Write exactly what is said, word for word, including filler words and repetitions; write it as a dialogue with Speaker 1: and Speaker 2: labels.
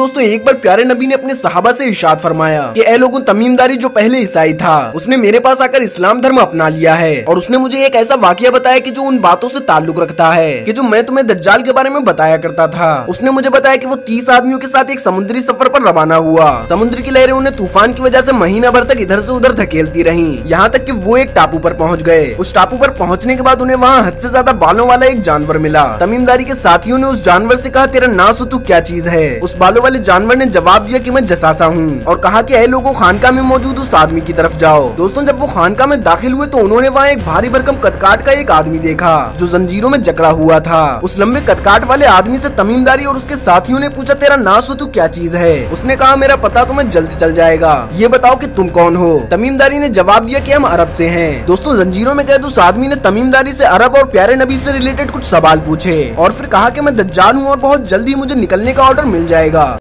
Speaker 1: दोस्तों एक बार प्यारे नबी ने अपने सहाबा से इरशाद फरमाया कि ए लोगों, तमीमदारी जो पहले ईसाई था उसने मेरे पास आकर इस्लाम धर्म अपना लिया है और उसने मुझे एक ऐसा वाकया बताया कि जो उन बातों से ताल्लुक रखता है कि जो मैं तुम्हें दज्जाल के बारे में बताया करता था। उसने मुझे बताया कि वो तीस आदमियों के साथ एक समुद्री सफर पर रवाना हुआ। समुद्र की लहरें उन्हें तूफान की वजह से महीना भर तक इधर से उधर धकेलती रहीं, यहाँ तक कि वो एक टापू पर पहुँच गए। उस टापू पर पहुँचने के बाद उन्हें वहाँ हद से ज्यादा बालों वाला एक जानवर मिला। तमीमदारी के साथियों ने उस जानवर से कहा, तेरा नासुतु क्या चीज है? उस बालों वाले जानवर ने जवाब दिया कि मैं जसासा हूँ, और कहा कि ऐ लोगों, खानका में मौजूद उस आदमी की तरफ जाओ। दोस्तों जब वो खानका में दाखिल हुए तो उन्होंने वहाँ एक भारी भरकम कदकाठ का एक आदमी देखा जो जंजीरों में जकड़ा हुआ था। उस लंबे कदकाठ वाले आदमी से तमीमदारी और उसके साथियों ने पूछा, तेरा नासुतु क्या चीज है? उसने कहा, मेरा पता तुम्हें जल्दी चल जाएगा, ये बताओ कि तुम कौन हो? तमीमदारी ने जवाब दिया कि हम अरब से हैं। दोस्तों जंजीरों में कैद उस आदमी ने तमीमदारी से अरब और प्यारे नबी से रिलेटेड कुछ सवाल पूछे और फिर कहा कि मैं दज्जाल हूँ और बहुत जल्दी मुझे निकलने का ऑर्डर मिल जाएगा।